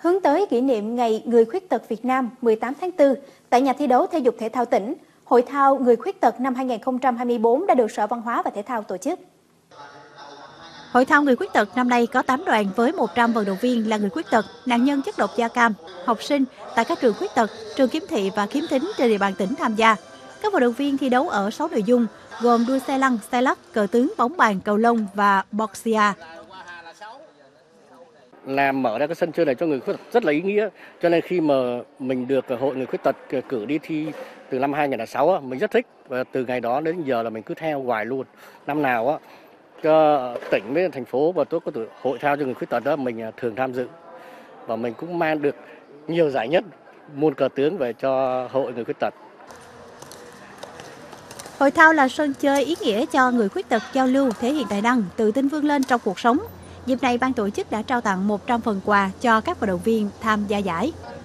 Hướng tới kỷ niệm Ngày Người Khuyết tật Việt Nam 18 tháng 4, tại nhà thi đấu thể dục thể thao tỉnh, Hội thao Người Khuyết tật năm 2024 đã được Sở Văn hóa và Thể thao tổ chức. Hội thao Người Khuyết tật năm nay có 8 đoàn với 100 vận động viên là người khuyết tật, nạn nhân chất độc da cam, học sinh tại các trường khuyết tật, trường khiếm thị và khiếm thính trên địa bàn tỉnh tham gia. Các vận động viên thi đấu ở 6 nội dung gồm đua xe lăn, xe lắc, cờ tướng, bóng bàn, cầu lông và boxia. Mở ra cái sân chơi này cho người khuyết tật rất là ý nghĩa, cho nên khi mà mình được Hội Người Khuyết tật cử đi thi từ năm 2006 mình rất thích, và từ ngày đó đến giờ là mình cứ theo hoài luôn. Năm nào cho tỉnh với thành phố và tôi có hội thao cho người khuyết tật đó mình thường tham dự, và mình cũng mang được nhiều giải nhất môn cờ tướng về cho Hội Người Khuyết tật. Hội thao là sân chơi ý nghĩa cho người khuyết tật giao lưu, thể hiện tài năng, tự tin vươn lên trong cuộc sống. Dịp này, ban tổ chức đã trao tặng 100 phần quà cho các vận động viên tham gia giải.